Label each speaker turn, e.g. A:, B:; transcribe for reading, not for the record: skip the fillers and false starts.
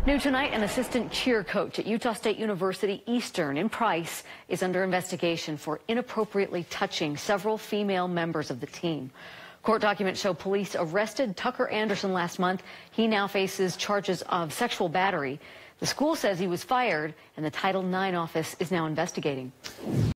A: New tonight, an assistant cheer coach at Utah State University Eastern in Price is under investigation for inappropriately touching several female members of the team. Court documents show police arrested Tucker Anderson last month. He now faces charges of sexual battery. The school says he was fired, and the Title IX office is now investigating.